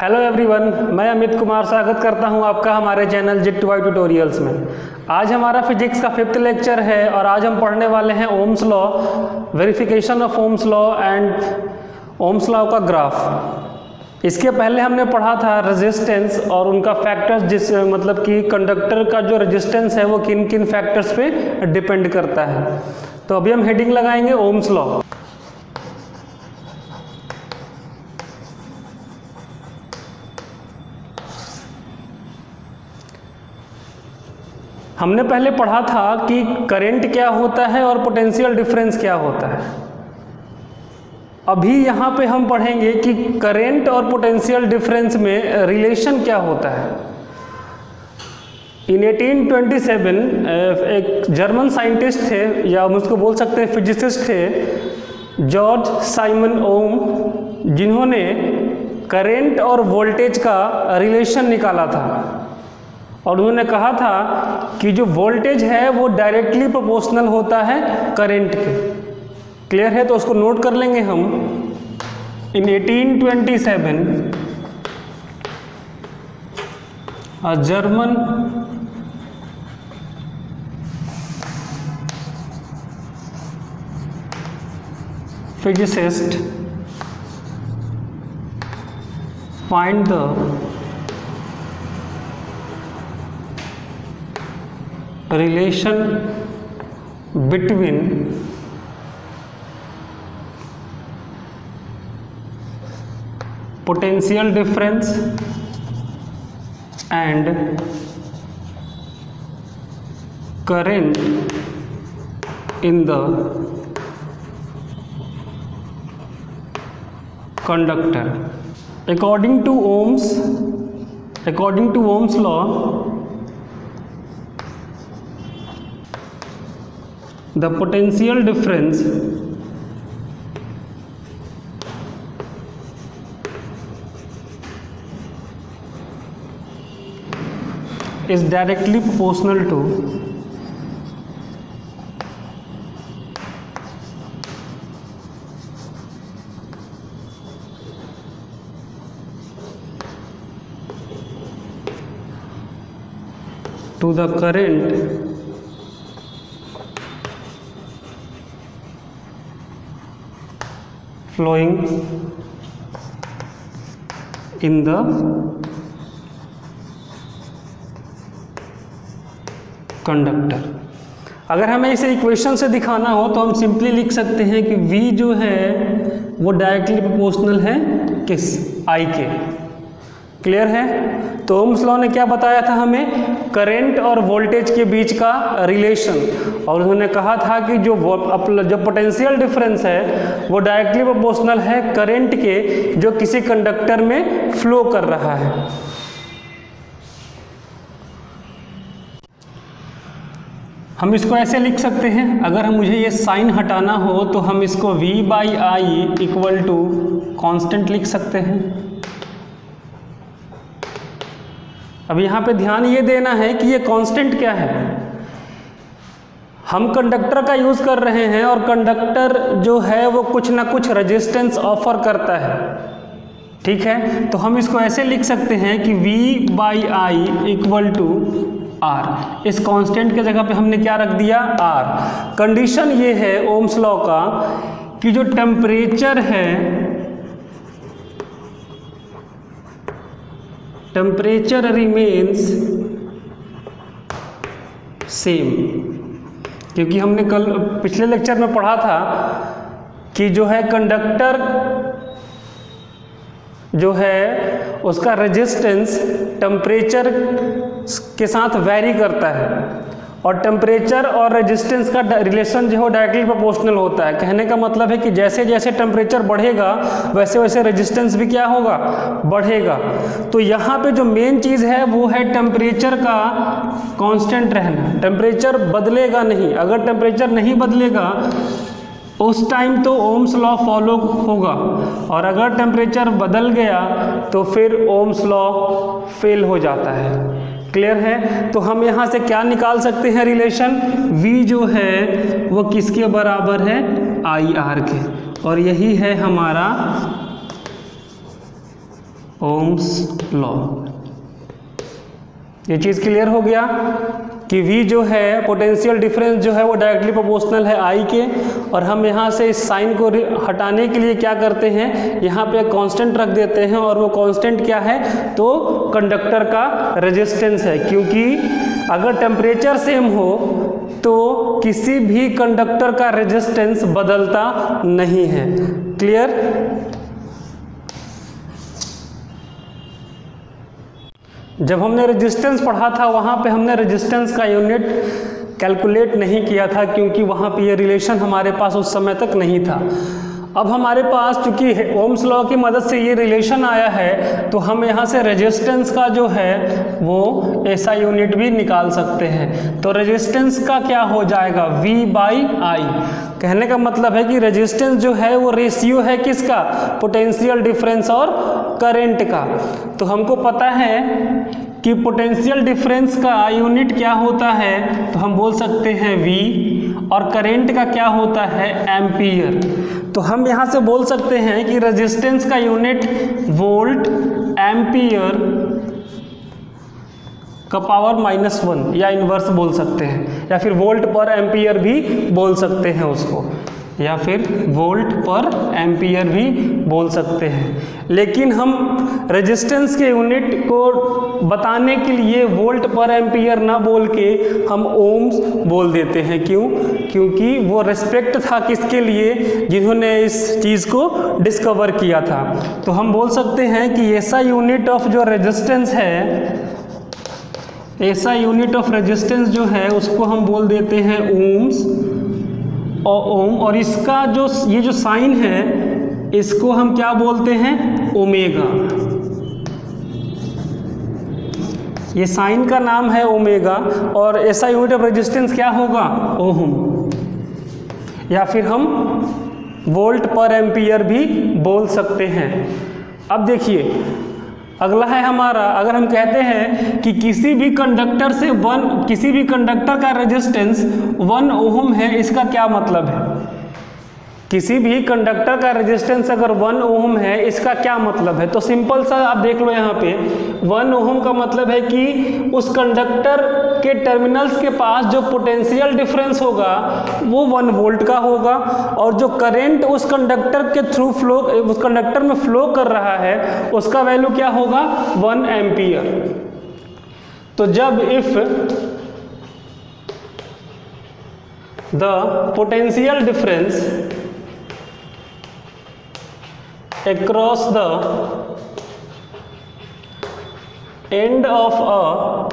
Hello everyone, मैं अमित कुमार स्वागत करता हूं आपका हमारे चैनल जिट2वाई ट्यूटोरियल्स में। आज हमारा फिजिक्स का 5th लेक्चर है और आज हम पढ़ने वाले हैं Ohm's law, verification of Ohm's law and Ohm's law का ग्राफ। इसके पहले हमने पढ़ा था रेजिस्टेंस और उनका फैक्टर्स, जिस मतलब कि कंडक्टर का जो रेजिस्टेंस है वो किन किन फैक्टर्स पे डिपेंड करता है। तो अभी हम हेडिंग लगाएंगे ओम्स लॉ। हमने पहले पढ़ा था कि करंट क्या होता है और पोटेंशियल डिफरेंस क्या होता है। अभी यहाँ पे हम पढ़ेंगे कि करंट और पोटेंशियल डिफरेंस में रिलेशन क्या होता है। इन 1827 एक जर्मन साइंटिस्ट थे, या हम उसको बोल सकते हैं फिजिसिस्ट थे, जॉर्ज साइमन ओम, जिन्होंने करंट और वोल्टेज का रिलेशन निकाला था। और उन्होंने कहा था कि जो वोल्टेज है वो डायरेक्टली प्रोपोर्शनल होता है करंट के। क्लियर है? तो उसको नोट कर लेंगे हम। In 1827 a German physicist find the relation between potential difference and current in the conductor. According to Ohm's law, the potential difference is directly proportional to the current flowing in the conductor. अगर हमें इसे equation से दिखाना हो तो हम simply लिख सकते हैं कि V जो है वो डायरेक्टली प्रोपोर्शनल है किस? I के। क्लियर है? तो ओम्स लॉ ने क्या बताया था हमें? करंट और वोल्टेज के बीच का रिलेशन। और उन्होंने कहा था कि जो पोटेंशियल डिफरेंस है वो डायरेक्टली प्रोपोर्शनल है करंट के, जो किसी कंडक्टर में फ्लो कर रहा है। हम इसको ऐसे लिख सकते हैं, अगर मुझे ये साइन हटाना हो तो हम इसको V/I इक्वल टू कॉन्स्टेंट लिख सकते हैं। अब यहाँ पे ध्यान ये देना है कि ये कांस्टेंट क्या है। हम कंडक्टर का यूज़ कर रहे हैं और कंडक्टर जो है वो कुछ ना कुछ रेजिस्टेंस ऑफर करता है। ठीक है? तो हम इसको ऐसे लिख सकते हैं कि V/I इक्वल टू R। इस कांस्टेंट के जगह पे हमने क्या रख दिया? R। कंडीशन ये है ओम्स लॉ का कि जो टेम्परेचर है, टेम्परेचर रिमेन्स सेम। क्योंकि हमने कल पिछले लेक्चर में पढ़ा था कि जो है कंडक्टर जो है उसका रेजिस्टेंस टेम्परेचर के साथ वैरी करता है, और टेम्परेचर और रेजिस्टेंस का रिलेशन जो है डायरेक्टली प्रोपोर्शनल होता है। कहने का मतलब है कि जैसे जैसे टेम्परेचर बढ़ेगा वैसे वैसे रेजिस्टेंस भी क्या होगा? बढ़ेगा। तो यहाँ पे जो मेन चीज़ है वो है टेम्परेचर का कांस्टेंट रहना। टेम्परेचर बदलेगा नहीं। अगर टेम्परेचर नहीं बदलेगा उस टाइम तो ओम्स लॉ फॉलो होगा, और अगर टेम्परेचर बदल गया तो फिर ओम्स लॉ फेल हो जाता है। क्लियर है? तो हम यहाँ से क्या निकाल सकते हैं रिलेशन? V जो है वो किसके बराबर है? IR के। और यही है हमारा ओम्स लॉ। ये चीज़ क्लियर हो गया कि V जो है पोटेंशियल डिफरेंस जो है वो डायरेक्टली प्रोपोर्शनल है I के, और हम यहाँ से इस साइन को हटाने के लिए क्या करते हैं, यहाँ पे कांस्टेंट रख देते हैं, और वो कांस्टेंट क्या है, तो कंडक्टर का रेजिस्टेंस है। क्योंकि अगर टेम्परेचर सेम हो तो किसी भी कंडक्टर का रेजिस्टेंस बदलता नहीं है। क्लियर? जब हमने रेजिस्टेंस पढ़ा था वहाँ पे हमने रेजिस्टेंस का यूनिट कैलकुलेट नहीं किया था, क्योंकि वहाँ पे ये रिलेशन हमारे पास उस समय तक नहीं था। अब हमारे पास चूंकि ओम्स लॉ की मदद से ये रिलेशन आया है, तो हम यहाँ से रेजिस्टेंस का जो है वो ऐसा यूनिट भी निकाल सकते हैं। तो रेजिस्टेंस का क्या हो जाएगा, V/I। कहने का मतलब है कि रेजिस्टेंस जो है वो रेशियो है किसका, पोटेंशियल डिफरेंस और करंट का। तो हमको पता है कि पोटेंशियल डिफरेंस का यूनिट क्या होता है, तो हम बोल सकते हैं V, और करंट का क्या होता है, एम्पियर। तो हम यहाँ से बोल सकते हैं कि रेजिस्टेंस का यूनिट वोल्ट एम्पियर का पावर -1 या इन्वर्स बोल सकते हैं, या फिर वोल्ट पर एम्पियर भी बोल सकते हैं उसको, या फिर वोल्ट पर एम्पियर भी बोल सकते हैं। लेकिन हम रेजिस्टेंस के यूनिट को बताने के लिए वोल्ट पर एम्पियर ना बोल के हम ओम्स बोल देते हैं। क्यों? क्योंकि वो रिस्पेक्ट था किसके लिए, जिन्होंने इस चीज़ को डिस्कवर किया था। तो हम बोल सकते हैं कि ऐसा यूनिट ऑफ जो रेजिस्टेंस है, ऐसा यूनिट ऑफ रेजिस्टेंस जो है उसको हम बोल देते हैं ओम्स और ओम, और इसका जो ये जो साइन है इसको हम क्या बोलते हैं, ओमेगा। ये साइन का नाम है ओमेगा, और ऐसा यूनिट ऑफ रेजिस्टेंस क्या होगा, ओम, या फिर हम वोल्ट पर एम्पियर भी बोल सकते हैं। अब देखिए अगला है हमारा, अगर हम कहते हैं कि किसी भी कंडक्टर का रेजिस्टेंस 1 ओम है, इसका क्या मतलब है, किसी भी कंडक्टर का रेजिस्टेंस अगर 1 ओम है इसका क्या मतलब है। तो सिंपल सा आप देख लो, यहाँ पे 1 ओम का मतलब है कि उस कंडक्टर के टर्मिनल्स के पास जो पोटेंशियल डिफरेंस होगा वो 1 वोल्ट का होगा, और जो करंट उस कंडक्टर के थ्रू उस कंडक्टर में फ्लो कर रहा है उसका वैल्यू क्या होगा, 1 एम्पियर। तो जब if the potential difference across the end of a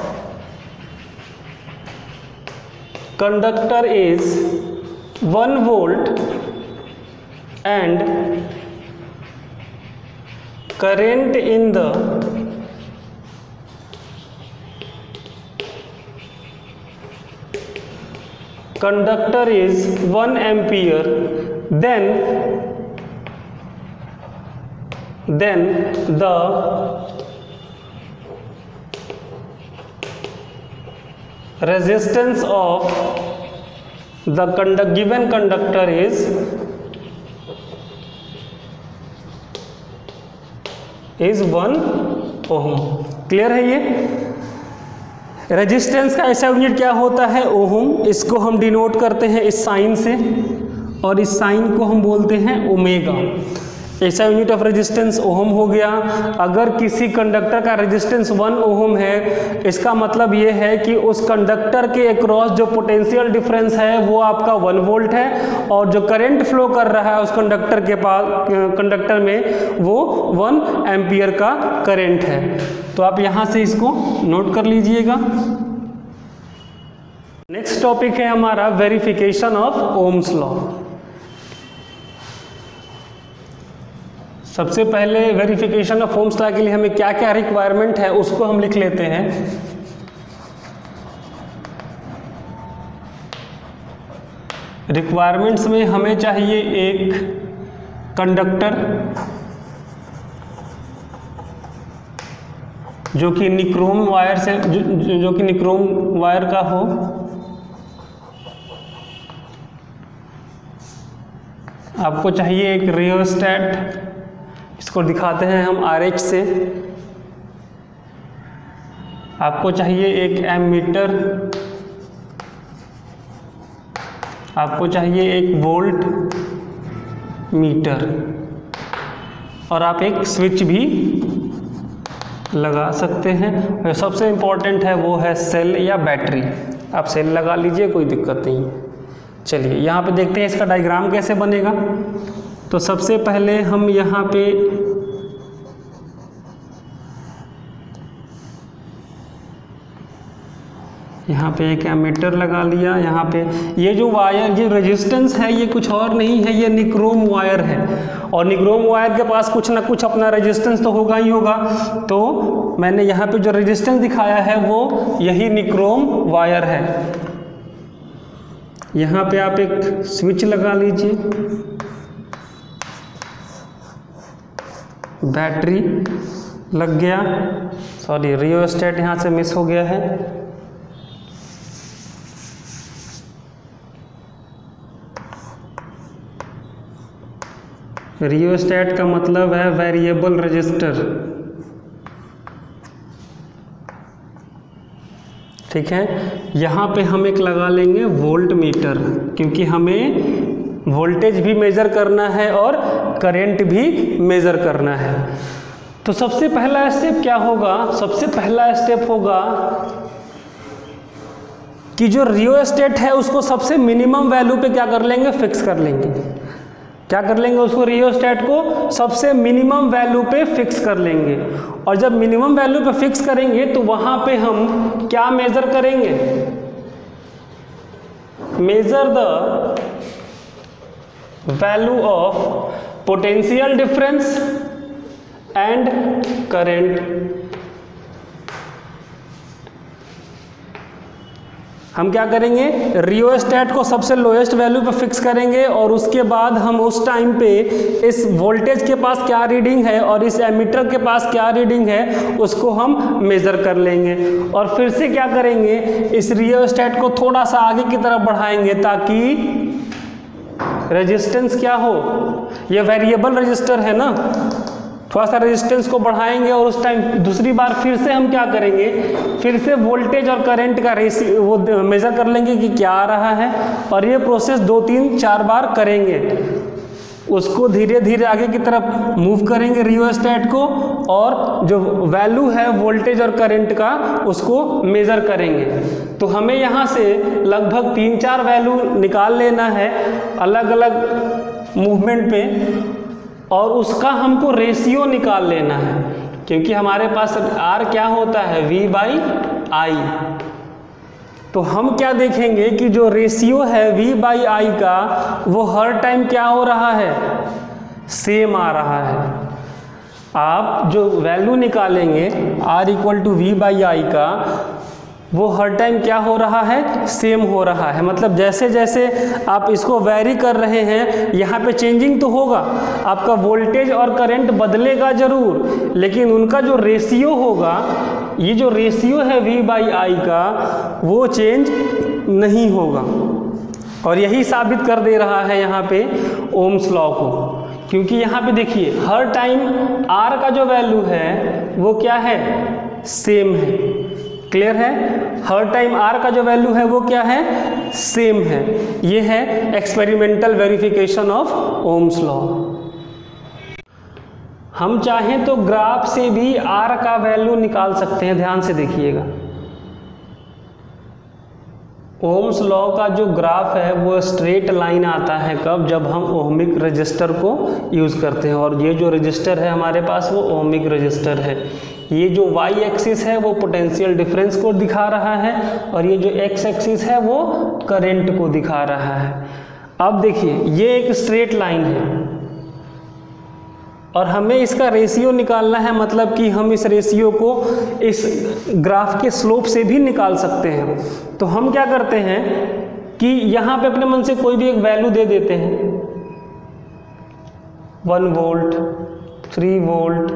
conductor is 1 volt and current in the conductor is 1 ampere, then the resistance of the given conductor is 1 ohm. Clear है? ये resistance का ऐसा unit क्या होता है, ओम। इसको हम denote करते हैं इस साइन से, और इस साइन को हम बोलते हैं ओमेगा। ऐसा यूनिट ऑफ रेजिस्टेंस ओम हो गया। अगर किसी कंडक्टर का रेजिस्टेंस 1 ओम है, इसका मतलब ये है कि उस कंडक्टर के अक्रॉस जो पोटेंशियल डिफरेंस है वो आपका 1 वोल्ट है, और जो करंट फ्लो कर रहा है उस कंडक्टर के पास कंडक्टर में वो 1 एम्पियर का करंट है। तो आप यहाँ से इसको नोट कर लीजिएगा। नेक्स्ट टॉपिक है हमारा वेरिफिकेशन ऑफ ओम्स लॉ। सबसे पहले वेरिफिकेशन ऑफ ओम्स लॉ के लिए हमें क्या क्या रिक्वायरमेंट है उसको हम लिख लेते हैं। रिक्वायरमेंट्स में हमें चाहिए एक कंडक्टर जो कि निक्रोम वायर से जो कि निक्रोम वायर का हो, आपको चाहिए एक रियोस्टेट, इसको दिखाते हैं हम RH से। आपको चाहिए एक एमीटर, आपको चाहिए एक वोल्ट मीटर, और आप एक स्विच भी लगा सकते हैं। सबसे इम्पोर्टेंट है वो है सेल या बैटरी। आप सेल लगा लीजिए, कोई दिक्कत नहीं है। चलिए यहाँ पे देखते हैं इसका डायग्राम कैसे बनेगा। तो सबसे पहले हम यहाँ पे एक एमीटर लगा लिया। यहाँ पे ये जो वायर, ये रेजिस्टेंस है, ये कुछ और नहीं है, ये निक्रोम वायर है। और निक्रोम वायर के पास कुछ ना कुछ अपना रेजिस्टेंस तो होगा ही होगा। तो मैंने यहाँ पे जो रेजिस्टेंस दिखाया है वो यही निक्रोम वायर है। यहाँ पे आप एक स्विच लगा लीजिए, बैटरी लग गया, सॉरी रियोस्टेट यहाँ से मिस हो गया है। रियोस्टेट का मतलब है वेरिएबल रजिस्टर, ठीक है। यहाँ पे हम एक लगा लेंगे वोल्ट मीटर, क्योंकि हमें वोल्टेज भी मेज़र करना है और करंट भी मेज़र करना है। तो सबसे पहला स्टेप क्या होगा? सबसे पहला स्टेप होगा कि जो रियोस्टेट है उसको सबसे मिनिमम वैल्यू पे क्या कर लेंगे? फिक्स कर लेंगे। क्या कर लेंगे? उसको रियोस्टेट को सबसे मिनिमम वैल्यू पे फिक्स कर लेंगे। और जब मिनिमम वैल्यू पे फिक्स करेंगे तो वहां पे हम क्या मेजर करेंगे? Measure the value of potential difference and current. हम क्या करेंगे? रियोस्टेट को सबसे लोएस्ट वैल्यू पे फिक्स करेंगे और उसके बाद हम उस टाइम पे इस वोल्टेज के पास क्या रीडिंग है और इस एमीटर के पास क्या रीडिंग है उसको हम मेज़र कर लेंगे। और फिर से क्या करेंगे? इस रियोस्टेट को थोड़ा सा आगे की तरफ बढ़ाएंगे ताकि रेजिस्टेंस क्या हो? ये वेरिएबल रजिस्टर है ना, थोड़ा सा रेजिस्टेंस को बढ़ाएंगे और उस टाइम दूसरी बार फिर से हम क्या करेंगे? फिर से वोल्टेज और करंट का रेशियो वो मेज़र कर लेंगे कि क्या आ रहा है। और ये प्रोसेस 2, 3, 4 बार करेंगे। उसको धीरे धीरे आगे की तरफ मूव करेंगे रियोस्टेट को, और जो वैल्यू है वोल्टेज और करंट का उसको मेज़र करेंगे। तो हमें यहाँ से लगभग 3-4 वैल्यू निकाल लेना है अलग अलग मूवमेंट पे, और उसका हमको रेशियो निकाल लेना है, क्योंकि हमारे पास R क्या होता है? V/I। तो हम क्या देखेंगे कि जो रेशियो है V/I का वो हर टाइम क्या हो रहा है? सेम आ रहा है। आप जो वैल्यू निकालेंगे R = V/I का, वो हर टाइम क्या हो रहा है? सेम हो रहा है। मतलब जैसे जैसे आप इसको वैरी कर रहे हैं यहाँ पे चेंजिंग तो होगा, आपका वोल्टेज और करंट बदलेगा ज़रूर, लेकिन उनका जो रेशियो होगा, ये जो रेशियो है V/I का, वो चेंज नहीं होगा। और यही साबित कर दे रहा है यहाँ पे ओम्स लॉ को, क्योंकि यहाँ पे देखिए हर टाइम R का जो वैल्यू है वो क्या है? सेम है। क्लियर है? हर टाइम R का जो वैल्यू है वो क्या है? सेम है। ये है experimental verification of Ohm's law. हम चाहें तो ग्राफ से भी R का वैल्यू निकाल सकते हैं। ध्यान से देखिएगा, ओम्स लॉ का जो ग्राफ है वो स्ट्रेट लाइन आता है कब? जब हम ओहमिक रजिस्टर को यूज़ करते हैं। और ये जो रजिस्टर है हमारे पास वो ओहमिक रजिस्टर है। ये जो y एक्सिस है वो पोटेंशियल डिफरेंस को दिखा रहा है, और ये जो x एक्सिस है वो करंट को दिखा रहा है। अब देखिए ये एक स्ट्रेट लाइन है और हमें इसका रेशियो निकालना है। मतलब कि हम इस रेशियो को इस ग्राफ के स्लोप से भी निकाल सकते हैं। तो हम क्या करते हैं कि यहाँ पे अपने मन से कोई भी एक वैल्यू दे देते हैं। 1 volt, 3 volt,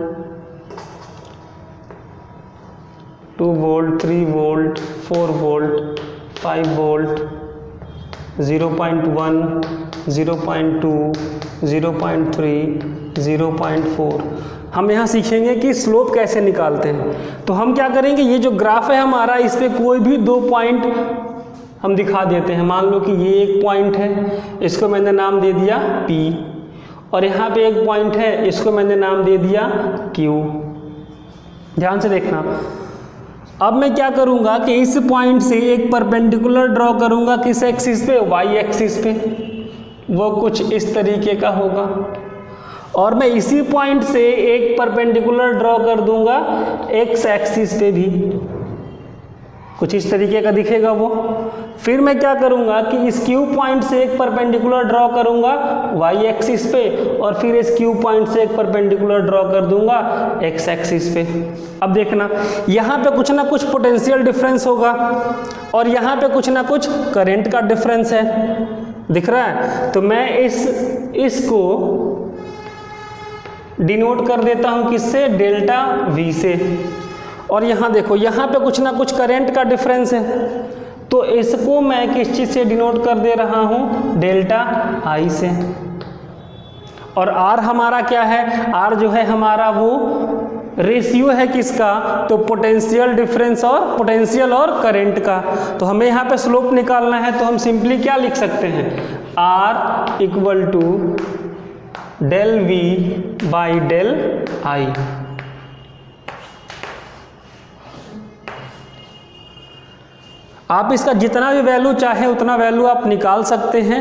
2 volt, 3 volt, 4 volt, 5 volt, 0.1, 0.2, 0.3, 0.4। हम यहाँ सीखेंगे कि स्लोप कैसे निकालते हैं। तो हम क्या करेंगे, ये जो ग्राफ है हमारा, इस पे कोई भी 2 पॉइंट हम दिखा देते हैं। मान लो कि ये एक पॉइंट है, इसको मैंने नाम दे दिया P, और यहाँ पे एक पॉइंट है, इसको मैंने नाम दे दिया Q। ध्यान से देखना। अब मैं क्या करूँगा कि इस पॉइंट से एक परपेंडिकुलर ड्रॉ करूँगा, किस एक्सिस पे, Y एक्सिस पे। वो कुछ इस तरीके का होगा, और मैं इसी पॉइंट से एक परपेंडिकुलर ड्रॉ कर दूंगा X एक्सिस पे भी, कुछ इस तरीके का दिखेगा वो। फिर मैं क्या करूंगा कि इस Q पॉइंट से एक परपेंडिकुलर ड्रॉ करूंगा Y एक्सिस पे, और फिर इस Q पॉइंट से एक परपेंडिकुलर ड्रॉ कर दूंगा X एक्सिस पे। अब देखना, यहाँ पे कुछ ना कुछ पोटेंशियल डिफरेंस होगा, और यहाँ पे कुछ ना कुछ करंट का डिफरेंस है, दिख रहा है। तो मैं इसको डिनोट कर देता हूँ किससे, डेल्टा V से। और यहाँ देखो, यहाँ पे कुछ ना कुछ करंट का डिफरेंस है, तो इसको मैं किस चीज़ से डिनोट कर दे रहा हूँ, डेल्टा I से। और R हमारा क्या है, R जो है हमारा वो रेशियो है किसका, तो पोटेंशियल डिफरेंस और पोटेंशियल और करंट का। तो हमें यहाँ पे स्लोप निकालना है, तो हम सिंपली क्या लिख सकते हैं, R equal to del V by del I। आप इसका जितना भी वैल्यू चाहे उतना वैल्यू आप निकाल सकते हैं।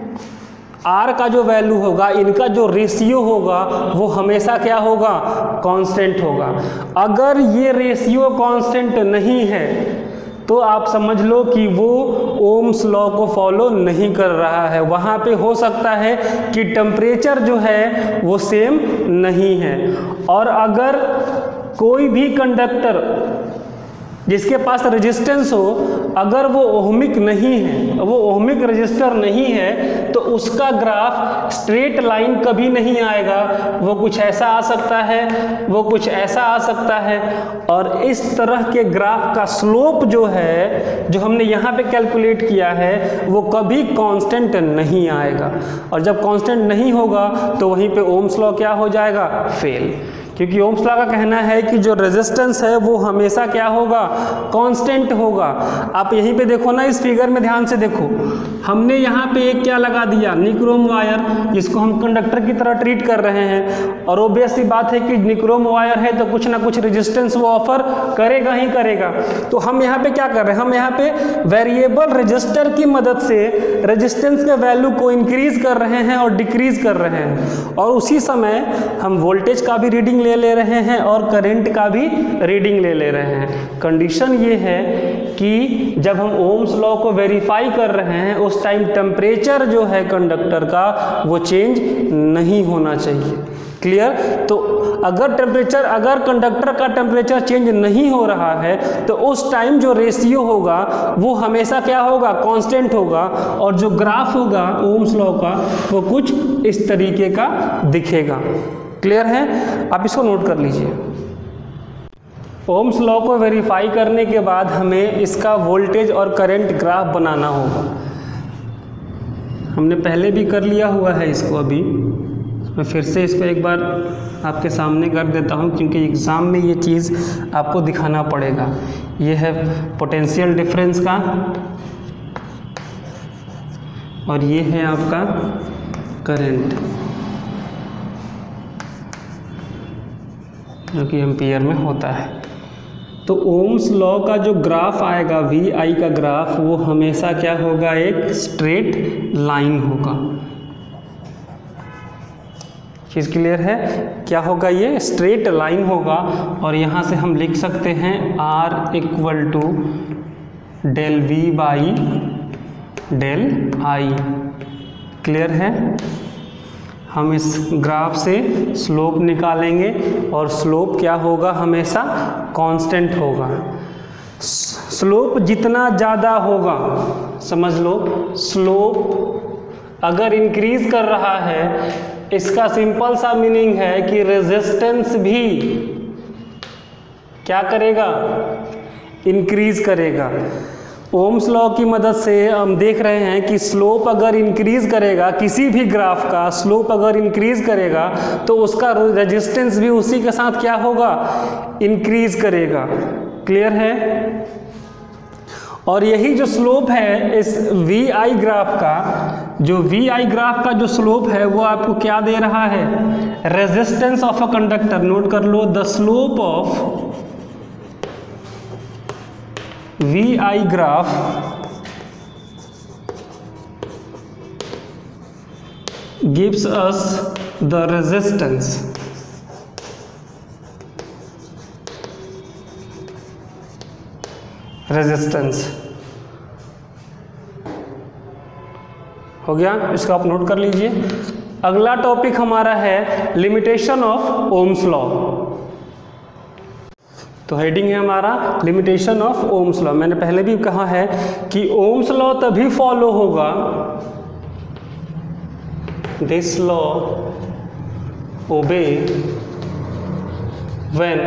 R का जो वैल्यू होगा, इनका जो रेशियो होगा, वो हमेशा क्या होगा, कांस्टेंट होगा। अगर ये रेशियो कांस्टेंट नहीं है तो आप समझ लो कि वो ओम्स लॉ को फॉलो नहीं कर रहा है। वहाँ पे हो सकता है कि टेम्परेचर जो है वो सेम नहीं है। और अगर कोई भी कंडक्टर जिसके पास रेजिस्टेंस हो, अगर वो ओहमिक नहीं है, वो ओहमिक रेजिस्टर नहीं है, तो उसका ग्राफ स्ट्रेट लाइन कभी नहीं आएगा। वो कुछ ऐसा आ सकता है, वो कुछ ऐसा आ सकता है। और इस तरह के ग्राफ का स्लोप जो है, जो हमने यहाँ पे कैलकुलेट किया है, वो कभी कांस्टेंट नहीं आएगा। और जब कांस्टेंट नहीं होगा तो वहीं पे ओम्स लॉ क्या हो जाएगा, फेल। क्योंकि ओम्स लॉ का कहना है कि जो रेजिस्टेंस है वो हमेशा क्या होगा, कांस्टेंट होगा। आप यहीं पे देखो ना, इस फिगर में ध्यान से देखो, हमने यहाँ पे एक क्या लगा दिया, निक्रोम वायर, जिसको हम कंडक्टर की तरह ट्रीट कर रहे हैं। और ऑब्वियस सी बात है कि निक्रोम वायर है तो कुछ ना कुछ रेजिस्टेंस वो ऑफर करेगा ही करेगा। तो हम यहाँ पे क्या कर रहे हैं, हम यहाँ पे वेरिएबल रजिस्टर की मदद से रेजिस्टेंस के वैल्यू को इंक्रीज कर रहे हैं और डिक्रीज कर रहे हैं। और उसी समय हम वोल्टेज का भी रीडिंग ले रहे हैं और करंट का भी रीडिंग ले रहे हैं। कंडीशन ये है कि जब हम ओम्स लॉ को वेरीफाई कर रहे हैं, उस टाइम टेम्परेचर जो है कंडक्टर का वो चेंज नहीं होना चाहिए। क्लियर। तो अगर कंडक्टर का टेम्परेचर चेंज नहीं हो रहा है तो उस टाइम जो रेशियो होगा वो हमेशा क्या होगा, कांस्टेंट होगा। और जो ग्राफ होगा ओम्स लॉ का वो कुछ इस तरीके का दिखेगा। क्लियर है, आप इसको नोट कर लीजिए। ओम्स लॉ को वेरीफाई करने के बाद हमें इसका वोल्टेज और करंट ग्राफ बनाना होगा। हमने पहले भी कर लिया हुआ है इसको, अभी मैं फिर से इसको एक बार आपके सामने कर देता हूँ, क्योंकि एग्ज़ाम में ये चीज़ आपको दिखाना पड़ेगा। ये है पोटेंशियल डिफरेंस का, और ये है आपका करंट, जो कि एम्पियर में होता है। तो ओम्स लॉ का जो ग्राफ आएगा, वी आई का ग्राफ, वो हमेशा क्या होगा, एक स्ट्रेट लाइन होगा। चीज़ क्लियर है, क्या होगा, ये स्ट्रेट लाइन होगा। और यहाँ से हम लिख सकते हैं R equal to del V by del I। Clear है। हम इस ग्राफ से स्लोप निकालेंगे और स्लोप क्या होगा, हमेशा कांस्टेंट होगा। स्लोप जितना ज़्यादा होगा, समझ लो, स्लोप अगर इंक्रीज कर रहा है, इसका सिंपल सा मीनिंग है कि रेजिस्टेंस भी क्या करेगा, इंक्रीज करेगा। ओम्स लॉ की मदद से हम देख रहे हैं कि स्लोप अगर इंक्रीज करेगा, किसी भी ग्राफ का स्लोप अगर इंक्रीज करेगा तो उसका रेजिस्टेंस भी उसी के साथ क्या होगा, इंक्रीज करेगा। क्लियर है? और यही जो स्लोप है इस वी आई ग्राफ का, जो वी आई ग्राफ का जो स्लोप है वो आपको क्या दे रहा है, resistance of a conductor. Note कर लो, the slope of VI graph gives us the resistance हो गया, इसको आप नोट कर लीजिए। अगला टॉपिक हमारा है लिमिटेशन ऑफ ओम्स लॉ। तो हेडिंग है हमारा लिमिटेशन ऑफ ओम्स लॉ। मैंने पहले भी कहा है कि ओम्स लॉ तभी फॉलो होगा, this law obey when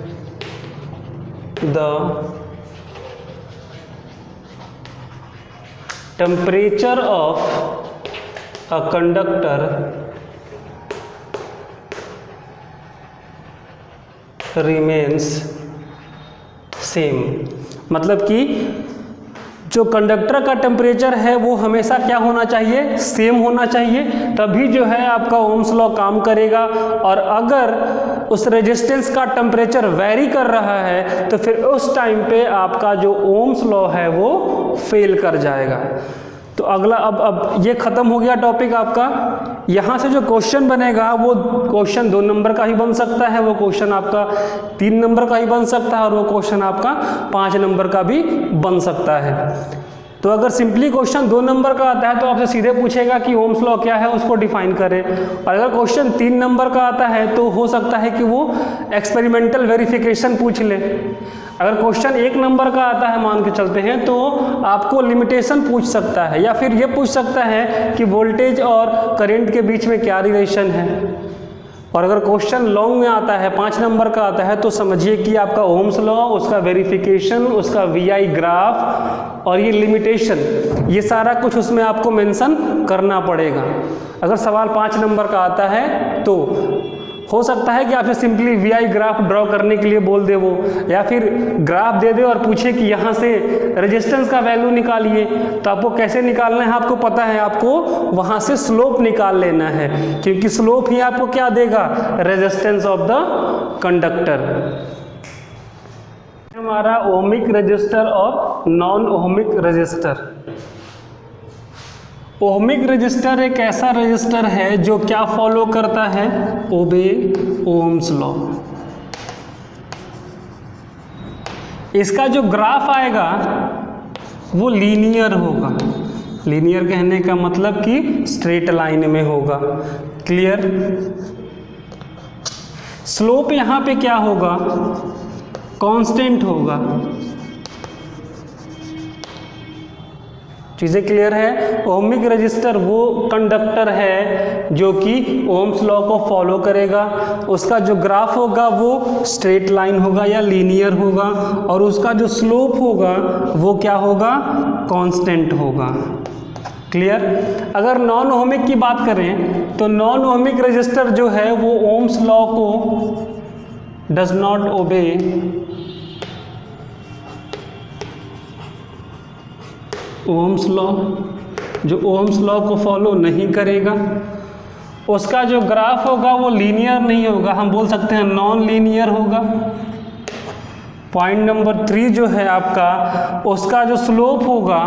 the temperature of a conductor remains same. मतलब कि जो कंडक्टर का टेम्परेचर है वो हमेशा क्या होना चाहिए, सेम होना चाहिए, तभी जो है आपका ओम्स लॉ काम करेगा। और अगर उस रेजिस्टेंस का टेम्परेचर वेरी कर रहा है तो फिर उस टाइम पे आपका जो ओम्स लॉ है वो फेल कर जाएगा। तो अगला अब ये खत्म हो गया टॉपिक आपका। यहाँ से जो क्वेश्चन बनेगा वो क्वेश्चन 2 नंबर का ही बन सकता है, वो क्वेश्चन आपका 3 नंबर का ही बन सकता है, और वो क्वेश्चन आपका 5 नंबर का भी बन सकता है। तो अगर सिंपली क्वेश्चन 2 नंबर का आता है तो आपसे सीधे पूछेगा कि ओम्स लॉ क्या है, उसको डिफाइन करें। और अगर क्वेश्चन 3 नंबर का आता है तो हो सकता है कि वो एक्सपेरिमेंटल वेरिफिकेशन पूछ ले। अगर क्वेश्चन 1 नंबर का आता है, मान के चलते हैं, तो आपको लिमिटेशन पूछ सकता है, या फिर ये पूछ सकता है कि वोल्टेज और करंट के बीच में क्या रिलेशन है। और अगर क्वेश्चन लॉन्ग में आता है, 5 नंबर का आता है, तो समझिए कि आपका ओम्स लॉ, उसका वेरिफिकेशन, उसका वीआई ग्राफ और ये लिमिटेशन, ये सारा कुछ उसमें आपको मेंशन करना पड़ेगा। अगर सवाल 5 नंबर का आता है तो हो सकता है कि आपसे सिंपली वीआई ग्राफ ड्रॉ करने के लिए बोल दे वो, या फिर ग्राफ दे दे और पूछे कि यहाँ से रेजिस्टेंस का वैल्यू निकालिए। तो आपको कैसे निकालना है आपको पता है, आपको वहाँ से स्लोप निकाल लेना है, क्योंकि स्लोप ही आपको क्या देगा, रेजिस्टेंस ऑफ द कंडक्टर। हमारा ओमिक रजिस्टर और non ohmic resistor. Ohmic resistor एक ऐसा रजिस्टर है जो क्या फॉलो करता है, ओबे ओम्स लॉ। इसका जो ग्राफ आएगा वो लीनियर होगा। लीनियर कहने का मतलब कि स्ट्रेट लाइन में होगा। क्लियर? स्लोप यहाँ पे क्या होगा, कांस्टेंट होगा। चीज़ें क्लियर है? ओमिक रजिस्टर वो कंडक्टर है जो कि ओम्स लॉ को फॉलो करेगा। उसका जो ग्राफ होगा वो स्ट्रेट लाइन होगा या लीनियर होगा, और उसका जो स्लोप होगा वो क्या होगा, कांस्टेंट होगा। क्लियर? अगर नॉन ओमिक की बात करें तो नॉन ओमिक रजिस्टर जो है वो ओम्स लॉ को does not obey Ohm's law, जो ओम्स लॉ को फॉलो नहीं करेगा। उसका जो ग्राफ होगा वो लीनियर नहीं होगा, हम बोल सकते हैं नॉन लीनियर होगा। पॉइंट नंबर 3 जो है आपका, उसका जो स्लोप होगा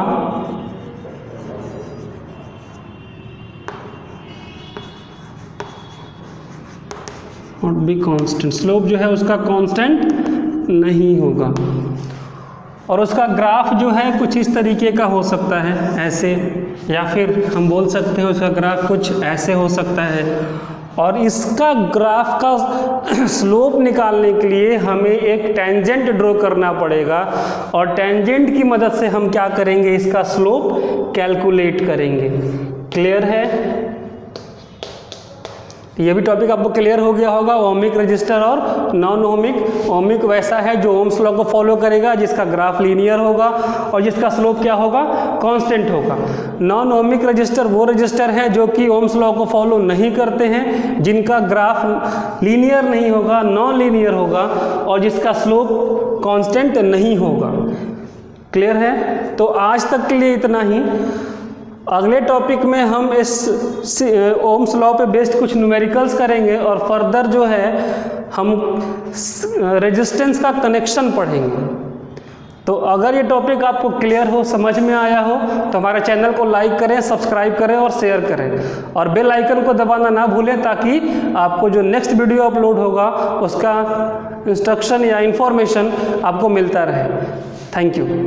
नॉट बी कांस्टेंट, स्लोप जो है उसका कांस्टेंट नहीं होगा। और उसका ग्राफ जो है कुछ इस तरीके का हो सकता है, ऐसे, या फिर हम बोल सकते हैं उसका ग्राफ कुछ ऐसे हो सकता है। और इसका ग्राफ का स्लोप निकालने के लिए हमें एक टेंजेंट ड्रॉ करना पड़ेगा, और टेंजेंट की मदद से हम क्या करेंगे, इसका स्लोप कैलकुलेट करेंगे। क्लियर है? ये भी टॉपिक आपको क्लियर हो गया होगा, ओमिक रजिस्टर और नॉन ओमिक। ओमिक वैसा है जो ओम्स लॉ को फॉलो करेगा, जिसका ग्राफ लीनियर होगा और जिसका स्लोप क्या होगा, कांस्टेंट होगा। नॉन ओमिक रजिस्टर वो रजिस्टर हैं जो कि ओम्स लॉ को फॉलो नहीं करते हैं, जिनका ग्राफ लीनियर नहीं होगा, नॉन लीनियर होगा और जिसका स्लोप कांस्टेंट नहीं होगा। क्लियर है? तो आज तक के लिए इतना ही। अगले टॉपिक में हम इस ओम्स लॉ पे बेस्ड कुछ न्यूमेरिकल्स करेंगे और फर्दर जो है हम रेजिस्टेंस का कनेक्शन पढ़ेंगे। तो अगर ये टॉपिक आपको क्लियर हो, समझ में आया हो, तो हमारे चैनल को लाइक करें, सब्सक्राइब करें और शेयर करें और बेल आइकन को दबाना ना भूलें, ताकि आपको जो नेक्स्ट वीडियो अपलोड होगा उसका इंस्ट्रक्शन या इंफॉर्मेशन आपको मिलता रहे। Thank you.